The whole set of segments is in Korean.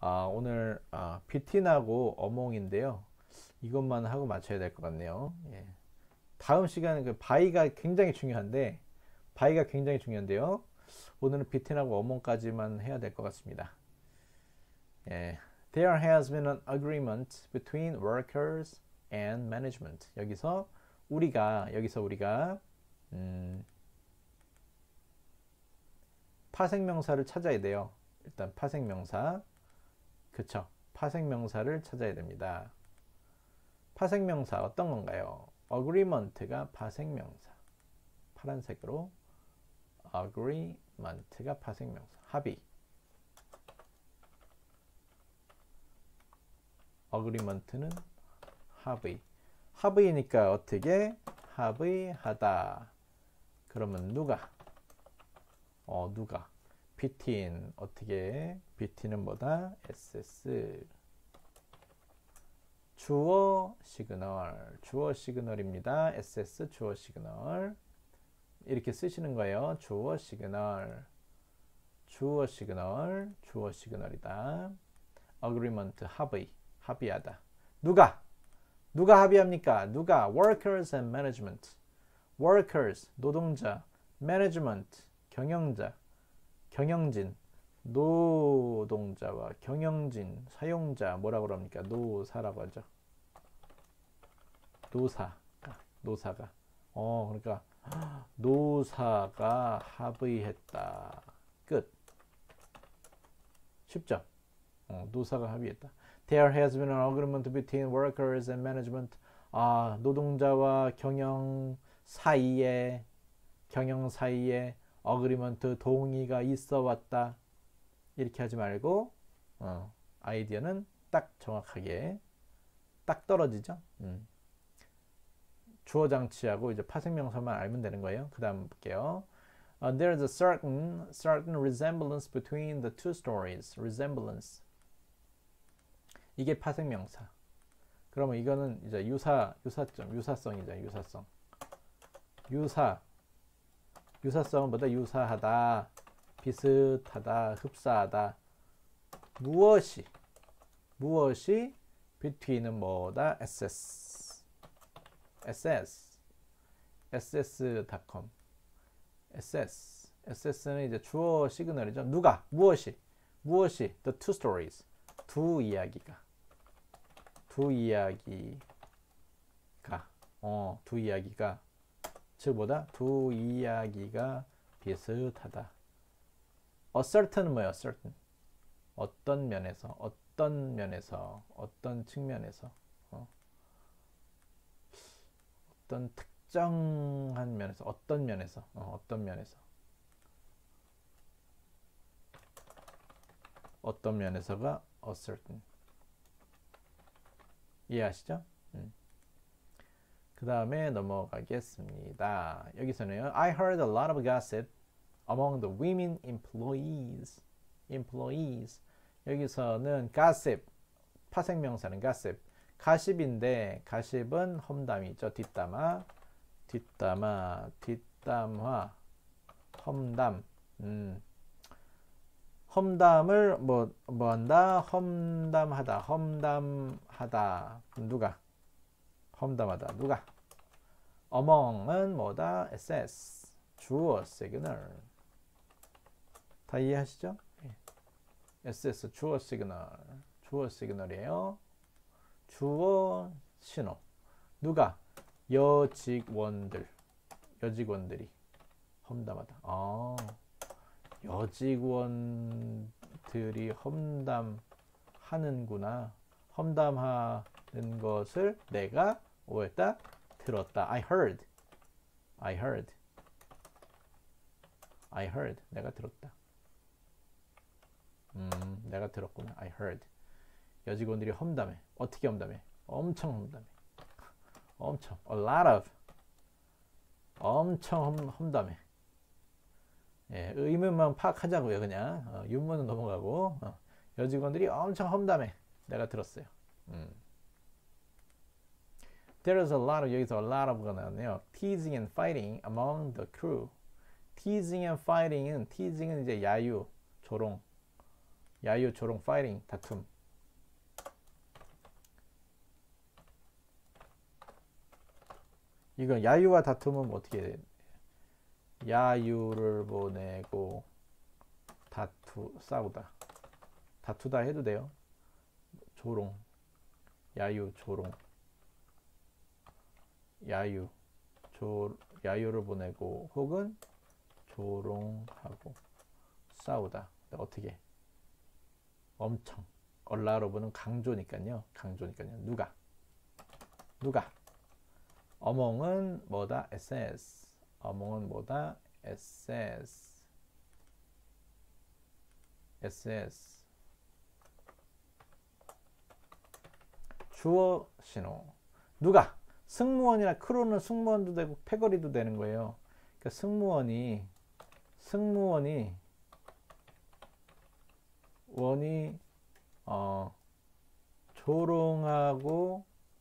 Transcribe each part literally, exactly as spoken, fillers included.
아, 오늘 아, 비틴하고 어몽인데요. 이것만 하고 맞춰야 될 것 같네요. 예. 다음 시간은 그 바이가 굉장히 중요한데 바이가 굉장히 중요한데요. 오늘은 비틴하고 어몽까지만 해야 될 것 같습니다. 예. There has been an agreement between workers and management. 여기서 우리가 여기서 우리가 음, 파생명사를 찾아야 돼요. 일단 파생명사. 그쵸? 파생명사를 찾아야 됩니다. 파생명사 어떤 건가요? agreement가 파생명사. 파란색으로 agreement가 파생명사. 합의. agreement는 합의. 합의니까 어떻게? 합의하다. 그러면 누가? 어, 누가? between 어떻게? between은 뭐다? 에스에스. 주어 시그널. 주어 시그널입니다. 에스에스 주어 시그널. 이렇게 쓰시는 거예요. 주어 시그널. 주어 시그널. 주어 시그널이다. agreement 합의. 합의하다. 누가? 누가 합의합니까? 누가? workers and management. workers 노동자. management 경영자. 경영진, 노동자와 경영진, 사용자 뭐라고 그럽니까? 노사라고 하죠. 노사, 노사가. 어, 그러니까 노사가 합의했다. 끝. 쉽죠? 어, 노사가 합의했다. There has been an agreement between workers and management. 아, 노동자와 경영 사이에 경영 사이에 어그리먼트 동의가 있어 왔다. 이렇게 하지 말고 어, 아이디어는 딱 정확하게 딱 떨어지죠. 음. 주어 장치하고 이제 파생명사만 알면 되는 거예요. 그 다음 볼게요. Uh, there's a certain certain resemblance between the two stories. resemblance. 이게 파생명사. 그러면 이거는 이제 유사 유사점 유사성이죠. 유사성. 유사 유사성은 뭐다? 유사하다, 비슷하다, 흡사하다. 무엇이 무엇이 between은 뭐다? 에스에스 에스에스 에스에스닷컴 에스에스 에스에스는 이제 주어 시그널이죠. 누가 무엇이 무엇이 the two stories 두 이야기가 두 이야기가 어 두 이야기가 즉 뭐다? 두 이야기가 비슷하다. A certain은 뭐예요? certain. 어떤 면에서, 어떤 면에서, 어떤 측면에서, 어? 어떤 특정한 면에서, 어떤 면에서, 어, 어떤 면에서, 어떤 면에서가 a certain. 이해하시죠? 음. 그 다음에 넘어가겠습니다. 여기서는요. I heard a lot of gossip among the women employees. employees. 여기서는 gossip. 파생명사는 gossip. 가십인데 가십은 험담이죠. 뒷담화. 뒷담화. 뒷담화. 험담. 음. 험담을 뭐, 뭐 한다? 험담하다. 험담하다. 누가? 험담하다. 누가? among은 뭐다? 에스에스. 주어 시그널. 다 이해하시죠? 에스에스 주어 시그널. 주어 시그널이에요. 주어 신호. 누가? 여직원들. 여직원들이 험담하다. 아, 여직원들이 험담하는구나. 험담하는 것을 내가 뭐였다? 들었다. I heard. I heard. I heard. 내가 들었다. 음, 내가 들었구나. I heard. 여직원들이 험담해. 어떻게 험담해? 엄청 험담해. 엄청. A lot of. 엄청 험, 험담해. 예, 의문만 파악하자고요. 그냥 어, 윤문은 넘어가고 어, 여직원들이 엄청 험담해. 내가 들었어요. 음. There is a lot of 여기서 a lot of가 나왔네요. Teasing and fighting among the crew. Teasing and fighting은 teasing은 이제 야유, 조롱, 야유, 조롱, 파이팅, 다툼. 이건 야유와 다툼은 어떻게 돼? 야유를 보내고 다투, 싸우다. 다투다 해도 돼요. 조롱, 야유, 조롱. 야유, 조, 야유를 보내고 혹은 조롱하고 싸우다. 어떻게? 엄청. 얼라로브는 강조니까요. 강조니까요. 누가? 누가? 어몽은 뭐다? 에스에스. 어몽은 뭐다? 에스에스. 에스에스. 주어 신호. 누가? 승무원이나 크루는 승무원도 되고 패거리도 되는 거예요. 그러니까 승무원이 승무원이 원이 어, 조롱하고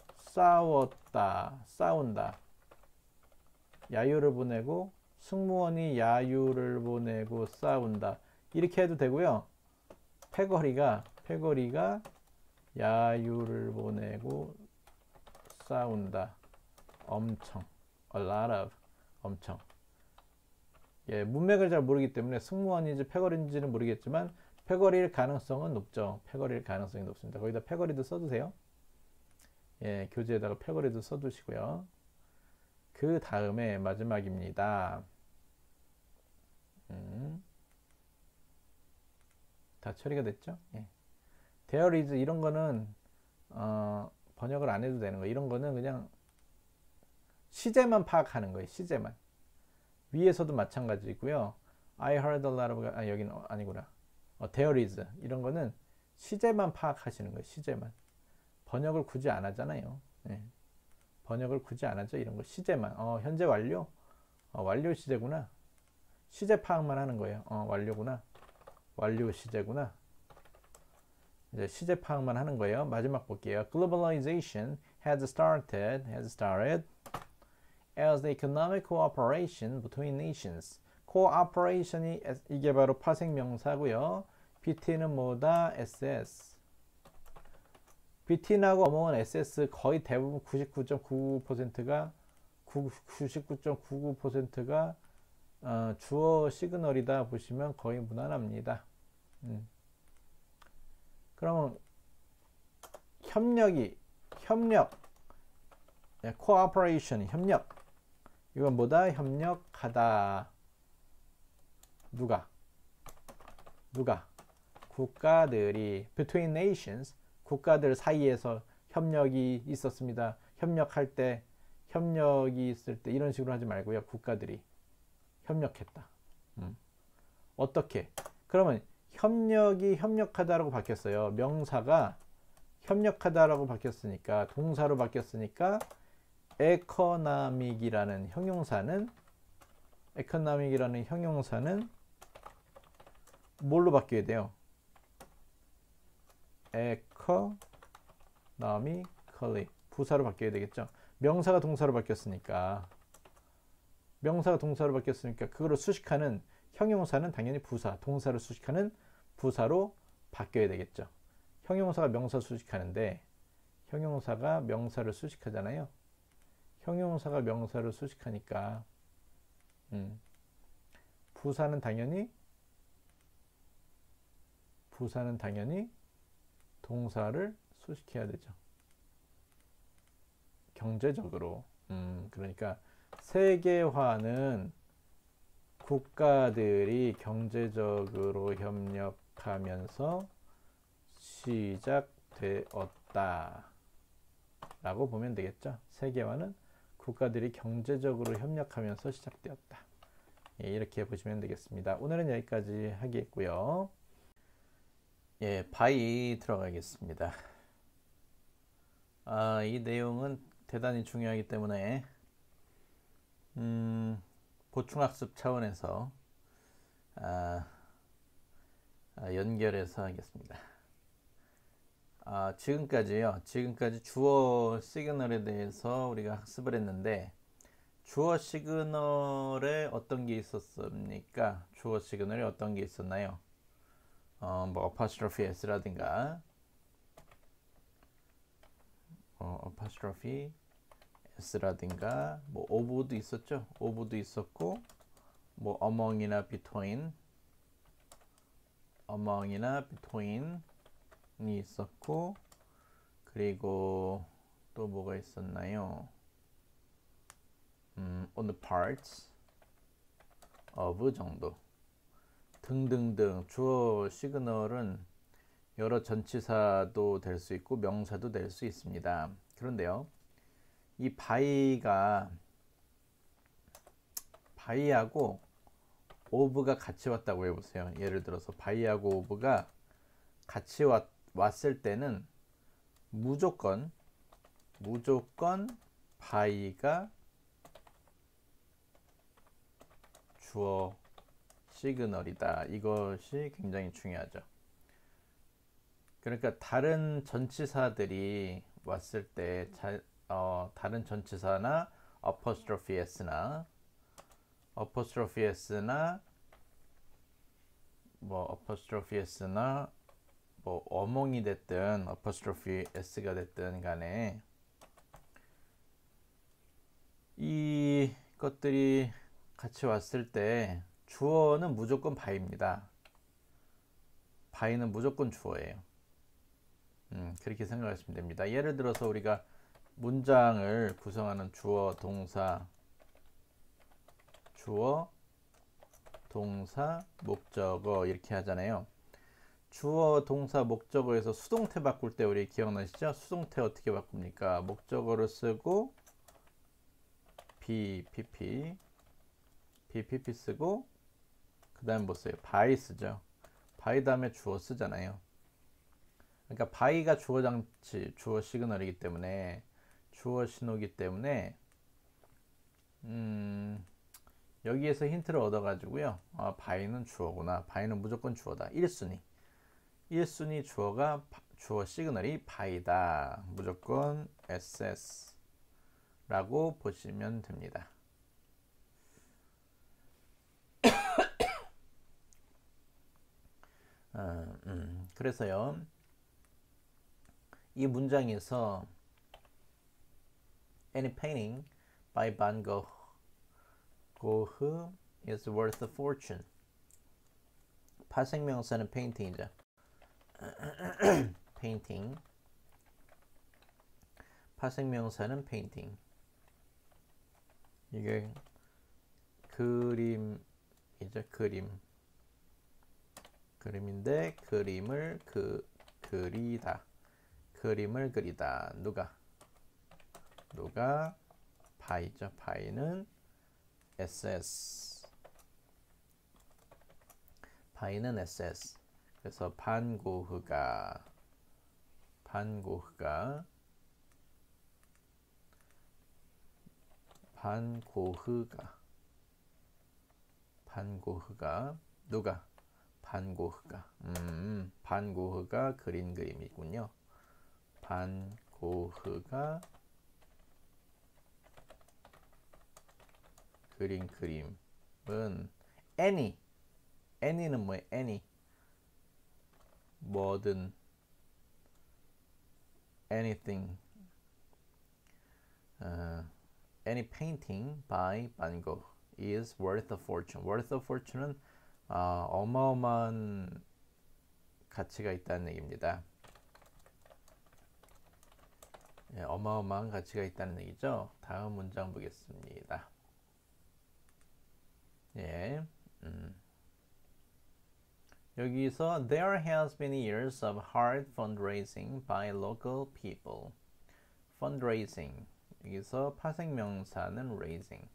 싸웠다, 싸운다. 야유를 보내고 승무원이 야유를 보내고 싸운다. 이렇게 해도 되고요. 패거리가 패거리가 야유를 보내고 싸운다. 엄청. A lot of. 엄청. 예, 문맥을 잘 모르기 때문에 승무원인지 패거리인지는 모르겠지만 패거리일 가능성은 높죠. 패거리일 가능성이 높습니다. 거기다 패거리도 써두세요. 예, 교재에다가 패거리도 써두시고요. 그 다음에 마지막입니다. 음, 다 처리가 됐죠? 예. There is 이런 거는 어, 번역을 안 해도 되는 거예요. 이런 거는 그냥 시제만 파악하는 거예요. 시제만. 위에서도 마찬가지고요. I heard a lot of 아 여기는 아니구나. 어, there is 이런 거는 시제만 파악하시는 거예요. 시제만. 번역을 굳이 안 하잖아요. 예. 번역을 굳이 안 하죠. 이런 거 시제만. 어, 현재 완료. 어, 완료 시제구나. 시제 파악만 하는 거예요. 어, 완료구나. 완료 시제구나. 이제 시제 파악만 하는 거예요. 마지막 볼게요. Globalization has started, has started as the economic cooperation between nations. cooperation이 이게 바로 파생 명사고요. 비티는 뭐다? 에스에스. 비티하고 어몽은 에스에스 거의 대부분 구십구 점 구구 퍼센트가 구십구 점 구구 퍼센트가 어, 주어 시그널이다 보시면 거의 무난합니다. 음. 그러면 협력이 협력 cooperation 협력 이건 뭐다? 협력하다. 누가? 누가? 국가들이 between nations 국가들 사이에서 협력이 있었습니다. 협력할 때 협력이 있을 때 이런 식으로 하지 말고요. 국가들이 협력했다. 음. 어떻게? 그러면 협력이 협력하다라고 바뀌었어요. 명사가 협력하다라고 바뀌었으니까 동사로 바뀌었으니까 economic이라는 형용사는 economic이라는 형용사는 뭘로 바뀌어야 돼요? economically 부사로 바뀌어야 되겠죠. 명사가 동사로 바뀌었으니까 명사가 동사로 바뀌었으니까 그거를 수식하는 형용사는 당연히 부사, 동사를 수식하는 부사로 바뀌어야 되겠죠. 형용사가 명사 수식하는데 형용사가 명사를 수식하잖아요. 형용사가 명사를 수식하니까 음, 부사는 당연히 부사는 당연히 동사를 수식해야 되죠. 경제적으로 음, 그러니까 세계화는 국가들이 경제적으로 협력하면서 시작되었다 라고 보면 되겠죠. 세계화는 국가들이 경제적으로 협력하면서 시작되었다. 예, 이렇게 보시면 되겠습니다. 오늘은 여기까지 하겠고요. 예, 바이 들어가겠습니다. 아, 이 내용은 대단히 중요하기 때문에 음, 보충학습 차원에서 아, 아, 연결해서 하겠습니다. 아, 지금까지요. 지금까지 주어 시그널에 대해서 우리가 학습을 했는데 주어 시그널에 어떤 게 있었습니까? 주어 시그널에 어떤 게 있었나요? 어, 뭐 apostrophe s라든가 어, apostrophe s라든가 뭐 of도 있었죠. of도 있었고 뭐 among이나 between among이나 between이 있었고 그리고 또 뭐가 있었나요? 음, on the parts of 정도 등등등. 주어 시그널은 여러 전치사도 될 수 있고 명사도 될 수 있습니다. 그런데요, 이 by가 by하고 of가 같이 왔다고 해보세요. 예를 들어서 by하고 of가 같이 왔, 왔을 때는 무조건 무조건 by가 주어 시그널이다. 이것이 굉장히 중요하죠. 그러니까 다른 전치사들이 왔을 때 자, 어, 다른 전치사나 apostrophe s나 apostrophe s나 뭐 apostrophe s나 뭐 어몽이 됐든 apostrophe s가 됐든 간에 이 것들이 같이 왔을 때 주어는 무조건 by입니다. by는 무조건 주어예요. 음, 그렇게 생각하시면 됩니다. 예를 들어서 우리가 문장을 구성하는 주어, 동사, 주어, 동사, 목적어 이렇게 하잖아요. 주어, 동사, 목적어에서 수동태 바꿀 때 우리 기억나시죠? 수동태 어떻게 바꿉니까? 목적어를 쓰고 be, pp, be, pp 쓰고 그 다음에 뭐 써요? by 쓰죠. by 다음에 주어 쓰잖아요. 그러니까 by가 주어 장치, 주어 시그널이기 때문에 주어 신호이기 때문에 음, 여기에서 힌트를 얻어가지고요. 아, by는 주어구나. by는 무조건 주어다. 일 순위. 일 순위 주어가 주어 시그널이 by다. 무조건 에스에스라고 보시면 됩니다. 어, 음, 그래서요. 이 문장에서 Any painting by Van Gogh Gogh is worth a fortune. 파생명사는 painting이죠. painting. 파생명사는 painting. 이게 그림이죠. 그림. 그림인데 그림을 그 그리다. 그림을 그리다. 누가? 누가? by죠. by는 에스에스. by는 에스에스. 그래서 반고흐가 반고흐가 반고흐가 반고흐가 누가? 반고흐가 음, 반고흐가 그린 그림이군요. 반고흐가 그린 그림은 any any는 뭐예요? any 뭐든 anything uh, any painting by Van Gogh is worth a fortune. worth a fortune은 어, 어마어마한 가치가 있다는 얘기입니다. 예, 어마어마한 가치가 있다는 얘기죠. 다음 문장 보겠습니다. 예, 음. 여기서 there has been years of hard fundraising by local people. fundraising 여기서 파생명사는 raising.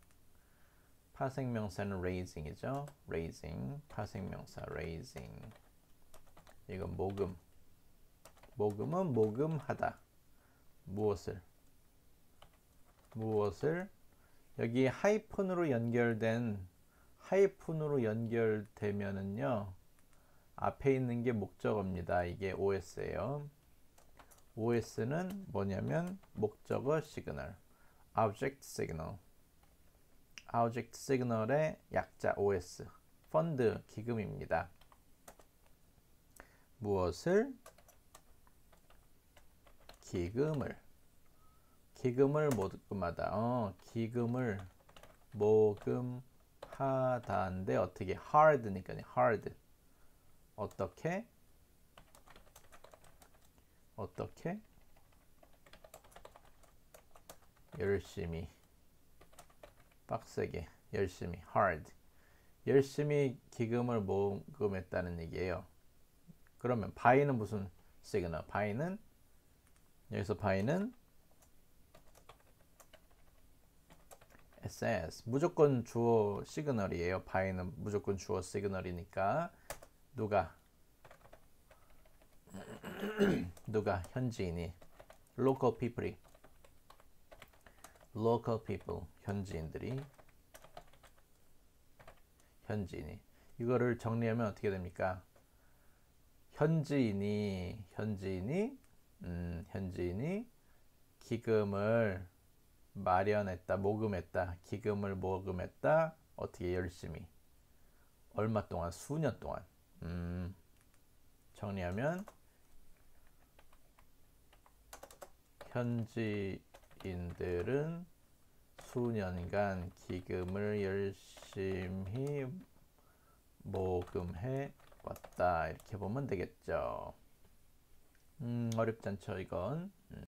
파생명사는 raising이죠. raising 파생명사 raising. 이건 모금. 모금은 모금하다. 무엇을? 무엇을? 여기 하이픈으로 연결된 하이픈으로 연결되면은요. 앞에 있는 게 목적어입니다. 이게 오에스예요. 오에스는 뭐냐면 목적어 시그널. object signal. object signal의 약자 오에스. 펀드 기금입니다. 무엇을 기금을 기금을 모금하다. 어, 기금을 모금하다인데 어떻게 hard니까 hard. 어떻게 어떻게 열심히 빡세게 열심히 hard 열심히 기금을 모금했다는 얘기예요. 그러면 by는 무슨 시그널? by는 여기서 by는 에스에스 무조건 주어 시그널이에요. by는 무조건 주어 시그널이니까 누가 누가 현지인이 local people이 local people 현지인들이 현지인이 이거를 정리하면 어떻게 됩니까? 현지인이 현지인이 음, 현지인이 기금을 마련했다, 모금했다, 기금을 모금했다. 어떻게 열심히 얼마 동안 수년 동안 음, 정리하면 현지인들은 수년간 기금을 열심히 모금해 왔다. 이렇게 보면 되겠죠. 음, 어렵지 않죠, 이건. 음.